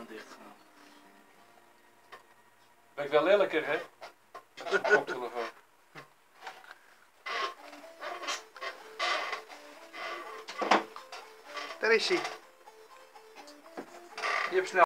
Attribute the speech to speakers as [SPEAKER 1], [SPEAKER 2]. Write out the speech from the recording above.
[SPEAKER 1] helemaal dicht gaan.
[SPEAKER 2] Ben ik wel lelijker, hè? Koptelefoon.
[SPEAKER 3] Daar is hij.
[SPEAKER 2] Je hebt snel.